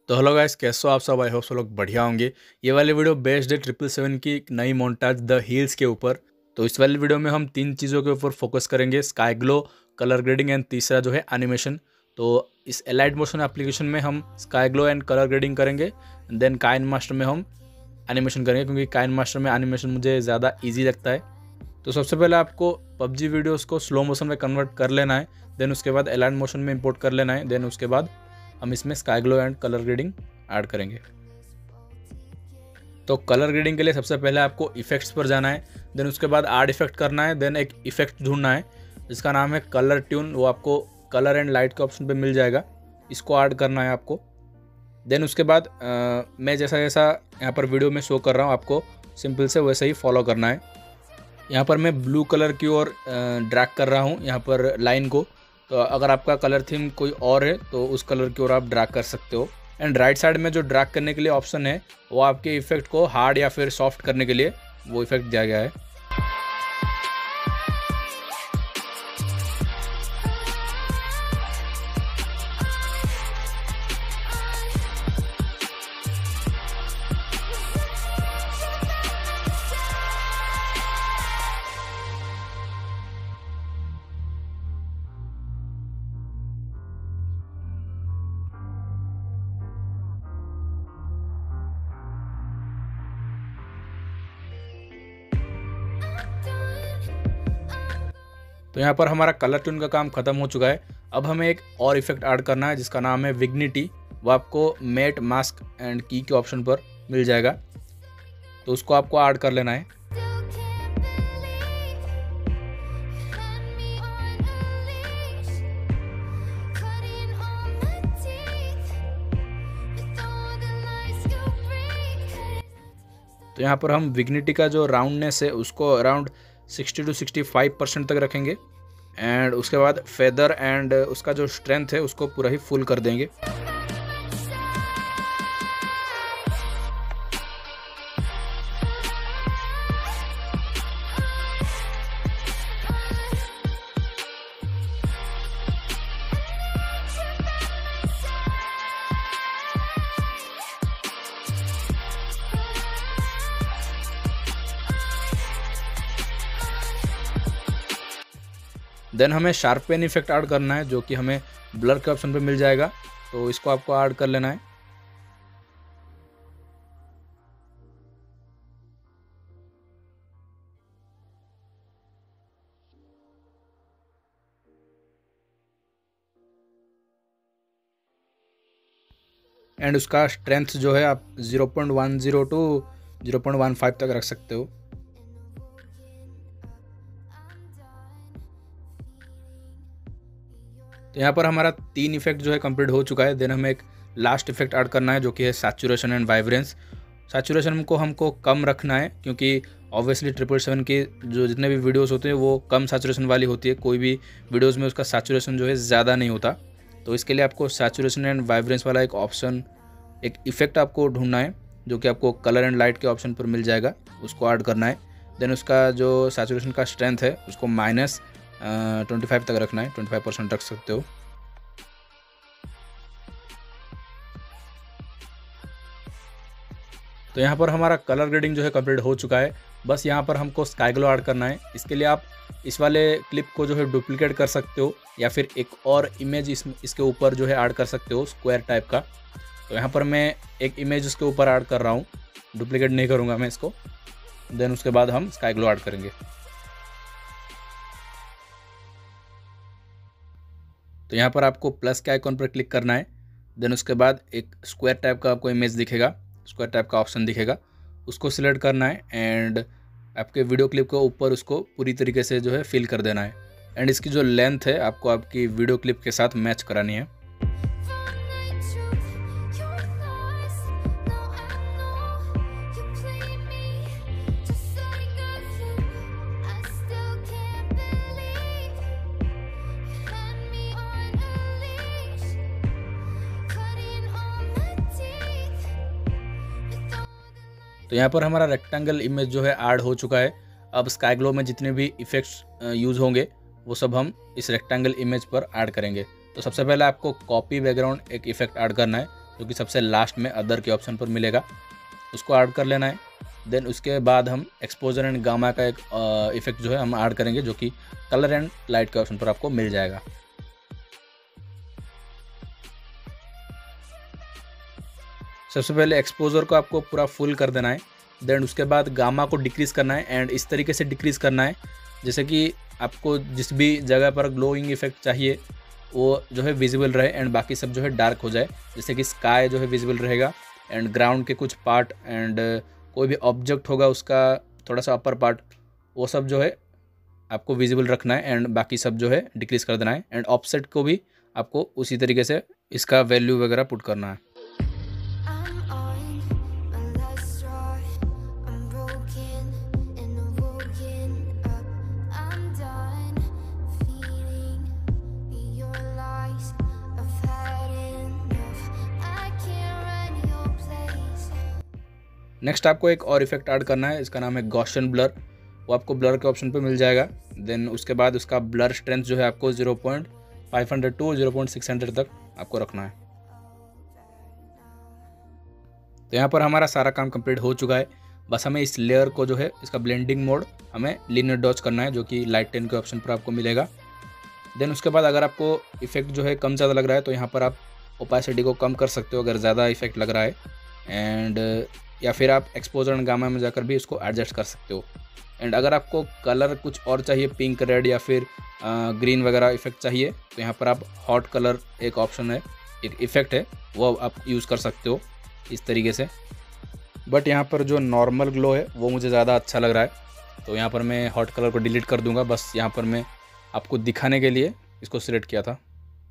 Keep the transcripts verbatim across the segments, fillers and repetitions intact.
तो hello guys, कैसे हो आप सब। आई होप सब लोग बढ़िया होंगे। ये वाली वीडियो बेस्ड है ट्रिपल सेवन की एक नई मोन्टाज द हील्स के ऊपर। तो इस वाली वीडियो में हम तीन चीज़ों के ऊपर फोकस करेंगे, sky glow, colour grading and तीसरा जो है एनिमेशन। तो इस एलाइट मोशन एप्लीकेशन में हम sky glow and colour grading करेंगे, देन काइन मास्टर में हम एनिमेशन करेंगे, क्योंकि काइन मास्टर में एनिमेशन मुझे ज़्यादा ईजी लगता है। तो सबसे पहले आपको पबजी वीडियोज़ को स्लो मोशन में कन्वर्ट कर लेना है, देन उसके बाद एलाइट मोशन में इंपोर्ट कर लेना है, देन उसके बाद हम इसमें sky glow and colour grading add करेंगे। तो कलर ग्रेडिंग के लिए सबसे पहले आपको इफेक्ट्स पर जाना है, देन उसके बाद ऐड इफेक्ट करना है, देन एक इफेक्ट ढूंढना है जिसका नाम है कलर ट्यून। वो आपको कलर एंड लाइट के ऑप्शन पे मिल जाएगा, इसको ऐड करना है आपको। देन उसके बाद आ, मैं जैसा जैसा यहाँ पर वीडियो में शो कर रहा हूँ आपको सिंपल से वैसे ही फॉलो करना है। यहाँ पर मैं ब्लू कलर की ओर ड्रैग कर रहा हूँ यहाँ पर लाइन को। तो अगर आपका कलर थीम कोई और है तो उस कलर की ओर आप ड्रैग कर सकते हो। एंड राइट साइड में जो ड्रैग करने के लिए ऑप्शन है वो आपके इफेक्ट को हार्ड या फिर सॉफ्ट करने के लिए वो इफेक्ट दिया गया है। तो यहाँ पर हमारा कलर ट्यून का काम खत्म हो चुका है। अब हमें एक और इफेक्ट ऐड करना है जिसका नाम है विग्निटी। वो आपको मेट मास्क एंड की के ऑप्शन पर मिल जाएगा, तो उसको आपको ऐड कर लेना है। तो यहाँ पर हम विग्निटी का जो राउंडनेस है उसको around sixty to sixty five percent तक रखेंगे, एंड उसके बाद फेदर एंड उसका जो स्ट्रेंथ है उसको पूरा ही फुल कर देंगे। देन हमें शार्पन इफेक्ट ऐड करना है जो कि हमें ब्लर के ऑप्शन पे मिल जाएगा, तो इसको आपको ऐड कर लेना है। एंड उसका स्ट्रेंथ जो है आप zero point one zero to zero point one five तक रख सकते हो। तो यहाँ पर हमारा तीन इफेक्ट जो है कंप्लीट हो चुका है। देन हमें एक लास्ट इफेक्ट ऐड करना है जो कि है सैचुरेशन एंड वाइब्रेंस। सैचुरेशन को हमको कम रखना है क्योंकि ऑब्वियसली ट्रिपल सेवन के जो जितने भी वीडियोस होते हैं वो कम सैचुरेशन वाली होती है, कोई भी वीडियोस में उसका सैचुरेशन जो है ज़्यादा नहीं होता। तो इसके लिए आपको सैचुरेशन एंड वाइब्रेंस वाला एक ऑप्शन, एक इफेक्ट आपको ढूंढना है जो कि आपको कलर एंड लाइट के ऑप्शन पर मिल जाएगा, उसको ऐड करना है। देन उसका जो सैचुरेशन का स्ट्रेंथ है उसको माइनस ट्वेंटी फाइव तक रखना है, ट्वेंटी फाइव परसेंट रख सकते हो। तो यहाँ पर हमारा कलर ग्रेडिंग जो है कंप्लीट हो चुका है। बस यहाँ पर हमको स्काई ग्लो ऐड करना है। इसके लिए आप इस वाले क्लिप को जो है डुप्लीकेट कर सकते हो या फिर एक और इमेज इस इसके ऊपर जो है ऐड कर सकते हो स्क्वायर टाइप का। तो यहाँ पर मैं एक इमेज उसके ऊपर ऐड कर रहा हूँ, डुप्लीकेट नहीं करूँगा मैं इसको। देन उसके बाद हम स्काई ग्लो ऐड करेंगे। तो यहाँ पर आपको प्लस के आइकॉन पर क्लिक करना है। देन उसके बाद एक स्क्वायर टाइप का आपको इमेज दिखेगा, स्क्वायर टाइप का ऑप्शन दिखेगा, उसको सिलेक्ट करना है एंड आपके वीडियो क्लिप के ऊपर उसको पूरी तरीके से जो है फिल कर देना है। एंड इसकी जो लेंथ है आपको आपकी वीडियो क्लिप के साथ मैच करानी है। तो यहाँ पर हमारा रेक्टेंगल इमेज जो है ऐड हो चुका है। अब स्काई ग्लो में जितने भी इफ़ेक्ट्स यूज़ होंगे वो सब हम इस रेक्टेंगल इमेज पर ऐड करेंगे। तो सबसे पहले आपको कॉपी बैकग्राउंड एक इफ़ेक्ट ऐड करना है जो कि सबसे लास्ट में अदर के ऑप्शन पर मिलेगा, उसको ऐड कर लेना है। देन उसके बाद हम एक्सपोजर एंड गामा का एक इफेक्ट जो है हम ऐड करेंगे, जो कि कलर एंड लाइट के ऑप्शन पर आपको मिल जाएगा। सबसे पहले एक्सपोजर को आपको पूरा फुल कर देना है। देन उसके बाद गामा को डिक्रीज़ करना है एंड इस तरीके से डिक्रीज़ करना है जैसे कि आपको जिस भी जगह पर ग्लोइंग इफेक्ट चाहिए वो जो है विजिबल रहे एंड बाकी सब जो है डार्क हो जाए। जैसे कि स्काई जो है विजिबल रहेगा एंड ग्राउंड के कुछ पार्ट एंड कोई भी ऑब्जेक्ट होगा उसका थोड़ा सा अपर पार्ट, वो सब जो है आपको विजिबल रखना है एंड बाकी सब जो है डिक्रीज़ कर देना है। एंड ऑफसेट को भी आपको उसी तरीके से इसका वैल्यू वगैरह पुट करना है। नेक्स्ट आपको एक और इफेक्ट ऐड करना है, इसका नाम है गॉसियन ब्लर। वो आपको ब्लर के ऑप्शन पे मिल जाएगा। देन उसके बाद उसका ब्लर स्ट्रेंथ जो है आपको zero point five hundred to zero point six hundred तक आपको रखना है। तो यहाँ पर हमारा सारा काम कंप्लीट हो चुका है। बस हमें इस लेयर को जो है इसका ब्लेंडिंग मोड हमें लीनियर डॉज करना है, जो कि लाइट टेन के ऑप्शन पर आपको मिलेगा। देन उसके बाद अगर आपको इफेक्ट जो है कम ज़्यादा लग रहा है तो यहाँ पर आप ओपेसिटी को कम कर सकते हो अगर ज़्यादा इफेक्ट लग रहा है, एंड या फिर आप एक्सपोजर एंड गामा में जाकर भी इसको एडजस्ट कर सकते हो। एंड अगर आपको कलर कुछ और चाहिए, पिंक, रेड या फिर ग्रीन वगैरह इफेक्ट चाहिए, तो यहाँ पर आप हॉट कलर एक ऑप्शन है, एक इफेक्ट है, वो आप यूज़ कर सकते हो इस तरीके से। बट यहाँ पर जो नॉर्मल ग्लो है वो मुझे ज़्यादा अच्छा लग रहा है, तो यहाँ पर मैं हॉट कलर को डिलीट कर दूँगा। बस यहाँ पर मैं आपको दिखाने के लिए इसको सिलेक्ट किया था।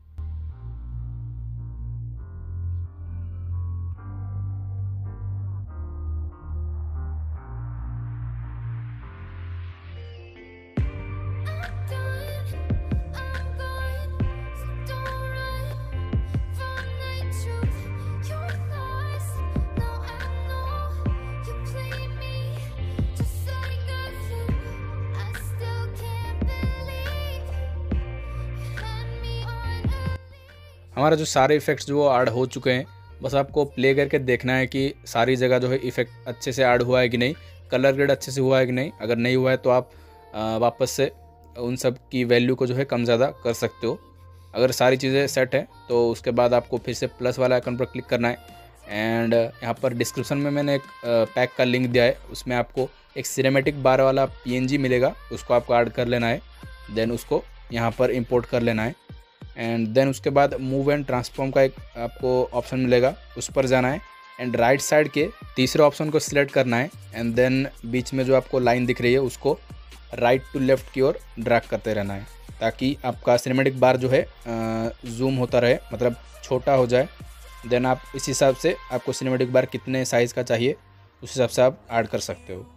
हमारा जो सारे इफ़ेक्ट्स जो ऐड हो चुके हैं, बस आपको प्ले करके देखना है कि सारी जगह जो है इफ़ेक्ट अच्छे से ऐड हुआ है कि नहीं, कलर ग्रेड अच्छे से हुआ है कि नहीं। अगर नहीं हुआ है तो आप आ, वापस से उन सब की वैल्यू को जो है कम ज़्यादा कर सकते हो। अगर सारी चीज़ें सेट है तो उसके बाद आपको फिर से प्लस वाला आइकन पर क्लिक करना है। एंड यहाँ पर डिस्क्रिप्शन में मैंने एक पैक का लिंक दिया है, उसमें आपको एक सिनेमैटिक बार वाला पीएनजी मिलेगा, उसको आपको ऐड कर लेना है। देन उसको यहाँ पर इंपोर्ट कर लेना है एंड देन उसके बाद मूव एंड ट्रांसफॉर्म का एक आपको ऑप्शन मिलेगा, उस पर जाना है एंड राइट साइड के तीसरे ऑप्शन को सिलेक्ट करना है। एंड देन बीच में जो आपको लाइन दिख रही है उसको राइट टू लेफ़्ट की ओर ड्रैग करते रहना है, ताकि आपका सिनेमैटिक बार जो है जूम होता रहे, मतलब छोटा हो जाए। देन आप इस हिसाब से आपको सिनेमैटिक बार कितने साइज़ का चाहिए उस हिसाब से आप ऐड कर सकते हो।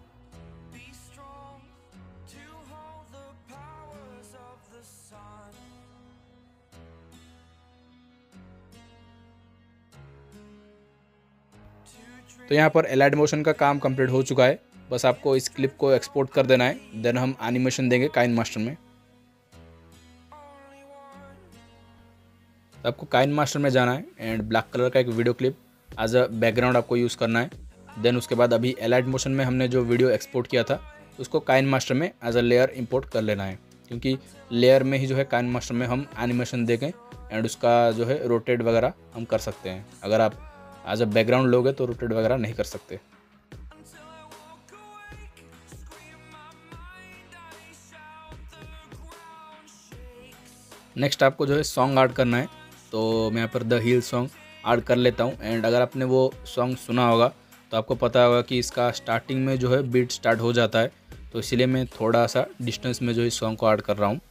तो यहाँ पर एलाइड मोशन का काम कंप्लीट हो चुका है। बस आपको इस क्लिप को एक्सपोर्ट कर देना है। देन हम एनिमेशन देंगे काइन मास्टर में। तो आपको काइन मास्टर में जाना है एंड ब्लैक कलर का एक video clip as a background आपको यूज़ करना है। देन उसके बाद अभी एलाइड मोशन में हमने जो वीडियो एक्सपोर्ट किया था उसको काइन मास्टर में एज अ लेयर इंपोर्ट कर लेना है, क्योंकि लेयर में ही जो है काइन मास्टर में हम एनिमेशन देखें एंड उसका जो है रोटेट वगैरह हम कर सकते हैं। अगर आप एज अ बैकग्राउंड लोगे तो रोटेट वगैरह नहीं कर सकते। नेक्स्ट आपको जो है सॉन्ग ऐड करना है, तो मैं यहाँ पर द हील सॉन्ग ऐड कर लेता हूँ। एंड अगर आपने वो सॉन्ग सुना होगा तो आपको पता होगा कि इसका स्टार्टिंग में जो है बीट स्टार्ट हो जाता है, तो इसीलिए मैं थोड़ा सा डिस्टेंस में जो इस सॉन्ग को ऐड कर रहा हूँ।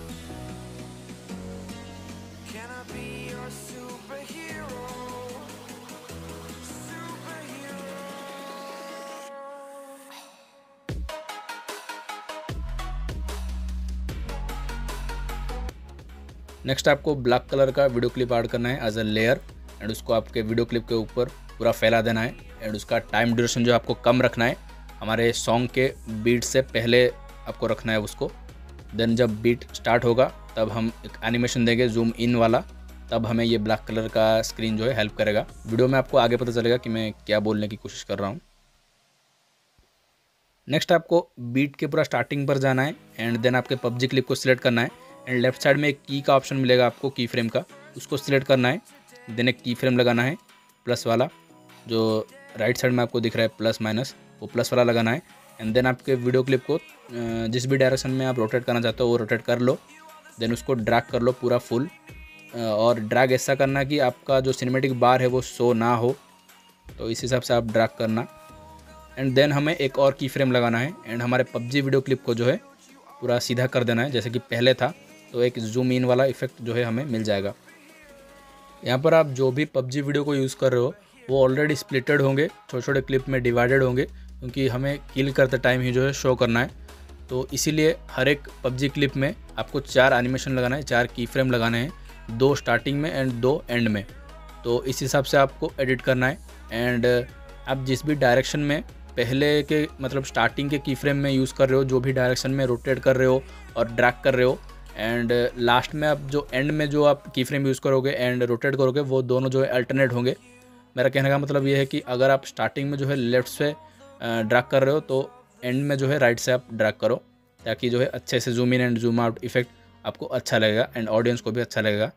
नेक्स्ट आपको ब्लैक कलर का वीडियो क्लिप ऐड करना है एज अ लेयर एंड उसको आपके वीडियो क्लिप के ऊपर पूरा फैला देना है। एंड उसका टाइम ड्यूरेशन जो आपको कम रखना है, हमारे सॉन्ग के बीट से पहले आपको रखना है उसको। देन जब बीट स्टार्ट होगा तब हम एक एनिमेशन देंगे जूम इन वाला, तब हमें ये ब्लैक कलर का स्क्रीन जो है हेल्प करेगा। वीडियो में आपको आगे पता चलेगा कि मैं क्या बोलने की कोशिश कर रहा हूँ। नेक्स्ट आपको बीट के पूरा स्टार्टिंग पर जाना है एंड देन आपके पबजी क्लिप को सिलेक्ट करना है एंड लेफ्ट साइड में एक की का ऑप्शन मिलेगा आपको, की फ्रेम का, उसको सिलेक्ट करना है। देन एक की फ्रेम लगाना है प्लस वाला, जो राइट साइड में आपको दिख रहा है प्लस माइनस, वो प्लस वाला लगाना है। एंड देन आपके वीडियो क्लिप को जिस भी डायरेक्शन में आप रोटेट करना चाहते हो वो रोटेट कर लो। देन उसको ड्रैग कर लो पूरा फुल, और ड्रैग ऐसा करना कि आपका जो सिनेमेटिक बार है वो शो ना हो, तो इस हिसाब से आप ड्रैग करना। एंड देन हमें एक और की फ्रेम लगाना है एंड हमारे पबजी वीडियो क्लिप को जो है पूरा सीधा कर देना है जैसे कि पहले था, तो एक जूम इन वाला इफेक्ट जो है हमें मिल जाएगा। यहाँ पर आप जो भी पबजी वीडियो को यूज़ कर रहे हो वो ऑलरेडी स्प्लिटेड होंगे, छोटे छोटे क्लिप में डिवाइडेड होंगे, क्योंकि हमें किल करते टाइम ही जो है शो करना है। तो इसीलिए हर एक पबजी क्लिप में आपको चार एनिमेशन लगाना है, चार की फ्रेम लगाने हैं, दो स्टार्टिंग में एंड दो एंड में। तो इस हिसाब से आपको एडिट करना है। एंड आप जिस भी डायरेक्शन में पहले के मतलब स्टार्टिंग के की फ्रेम में यूज़ कर रहे हो, जो भी डायरेक्शन में रोटेट कर रहे हो और ड्रैग कर रहे हो, एंड लास्ट में आप जो एंड में जो आप की फ्रेम यूज़ करोगे एंड रोटेट करोगे, वो दोनों जो है अल्टरनेट होंगे। मेरा कहने का मतलब ये है कि अगर आप स्टार्टिंग में जो है लेफ़्ट से ड्रैग कर रहे हो तो एंड में जो है राइट से आप ड्रैग करो, ताकि जो है अच्छे से zoom in and zoom out effect आपको अच्छा लगेगा एंड ऑडियंस को भी अच्छा लगेगा।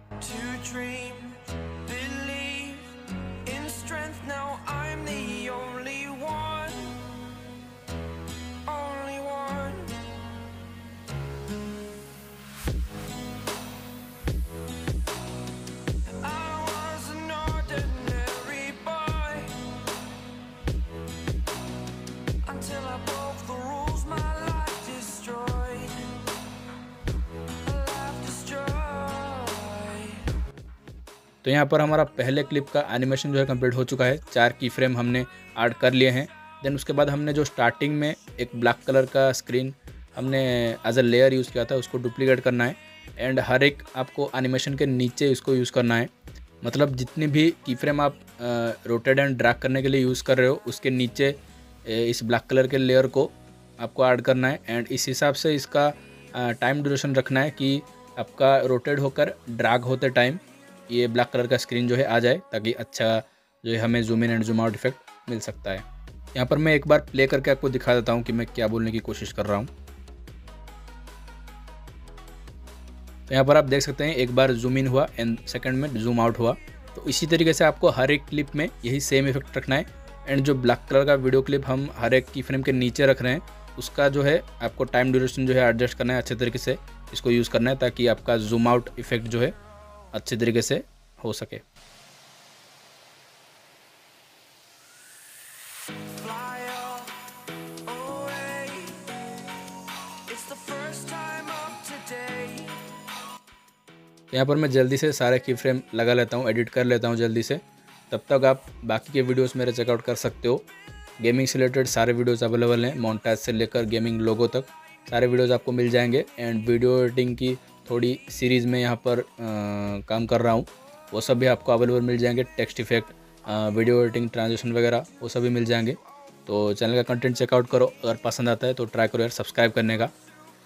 तो यहाँ पर हमारा पहले क्लिप का एनिमेशन जो है कंप्लीट हो चुका है, चार की फ्रेम हमने ऐड कर लिए हैं। देन उसके बाद हमने जो स्टार्टिंग में एक ब्लैक कलर का स्क्रीन हमने एज अ लेयर यूज़ किया था उसको डुप्लीकेट करना है एंड हर एक आपको एनिमेशन के नीचे इसको यूज़ करना है। मतलब जितनी भी की फ्रेम आप रोटेट एंड ड्रैग करने के लिए यूज़ कर रहे हो उसके नीचे इस ब्लैक कलर के लेयर को आपको ऐड करना है एंड इस हिसाब से इसका टाइम ड्यूरेशन रखना है कि आपका रोटेट होकर ड्रैग होते टाइम ये ब्लैक कलर का स्क्रीन जो है आ जाए, ताकि अच्छा जो है हमें zoom in and zoom out effect मिल सकता है। यहाँ पर मैं एक बार प्ले करके आपको दिखा देता हूँ कि मैं क्या बोलने की कोशिश कर रहा हूँ। तो यहाँ पर आप देख सकते हैं एक बार जूम इन हुआ एंड सेकंड में जूम आउट हुआ। तो इसी तरीके से आपको हर एक क्लिप में यही सेम इफेक्ट रखना है एंड जो ब्लैक कलर का वीडियो क्लिप हम हर एक की फ्रेम के नीचे रख रहे हैं उसका जो है आपको टाइम ड्यूरेशन जो है एडजस्ट करना है, अच्छे तरीके से इसको यूज़ करना है ताकि आपका जूम आउट इफेक्ट जो है अच्छे तरीके से हो सके। यहाँ पर मैं जल्दी से सारे की फ्रेम लगा लेता हूँ, एडिट कर लेता हूँ जल्दी से। तब तक आप बाकी के वीडियोस मेरे चेकआउट कर सकते हो। गेमिंग से रिलेटेड सारे वीडियोस अवेलेबल हैं, मोन्टाज से लेकर गेमिंग लोगो तक सारे वीडियोस आपको मिल जाएंगे। एंड वीडियो एडिटिंग की थोड़ी सीरीज़ में यहाँ पर आ, काम कर रहा हूँ, वो सब भी आपको अवेलेबल मिल जाएंगे। Text effect, video editing, transition वगैरह वो सभी मिल जाएंगे। तो चैनल का कंटेंट चेकआउट करो, अगर पसंद आता है तो ट्राई करो यार सब्सक्राइब करने का।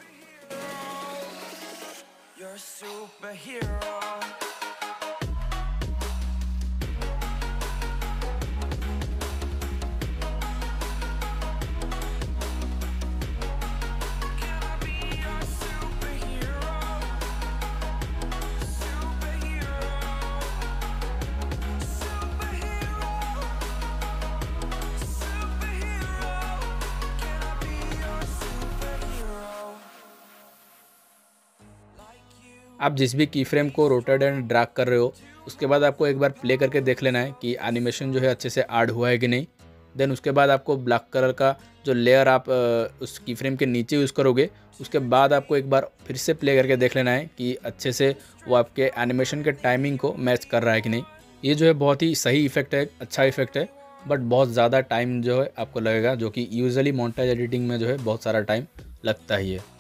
आप जिस भी की फ्रेम को रोटेट एंड ड्रैग कर रहे हो उसके बाद आपको एक बार प्ले करके देख लेना है कि एनिमेशन जो है अच्छे से ऐड हुआ है कि नहीं। देन उसके बाद आपको ब्लैक कलर का जो लेयर आप उस की फ्रेम के नीचे यूज़ करोगे उसके बाद आपको एक बार फिर से प्ले करके देख लेना है कि अच्छे से वो आपके एनिमेशन के टाइमिंग को मैच कर रहा है कि नहीं। ये जो है बहुत ही सही इफेक्ट है, अच्छा इफेक्ट है, बट बहुत ज़्यादा टाइम जो है आपको लगेगा, जो कि यूजुअली मोन्टाज एडिटिंग में जो है बहुत सारा टाइम लगता ही है।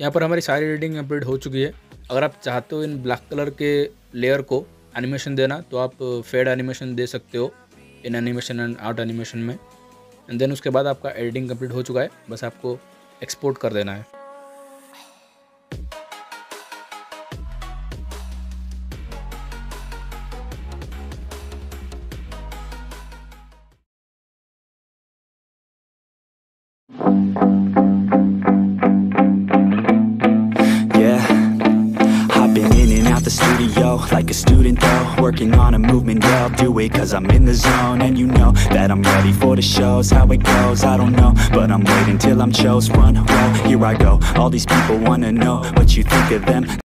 यहाँ पर हमारी सारी एडिटिंग कंप्लीट हो चुकी है। अगर आप चाहते हो इन ब्लैक कलर के लेयर को एनिमेशन देना तो आप फेड एनिमेशन दे सकते हो in animation and out animation में। एंड देन उसके बाद आपका एडिटिंग कंप्लीट हो चुका है, बस आपको एक्सपोर्ट कर देना है। Studio like a student though, working on a movement, yeah, I'll do it cause I'm in the zone. And you know that I'm ready for the shows. How it goes, I don't know, but I'm waiting till I'm chose. Front row, here I go, all these people wanna know what you think of them.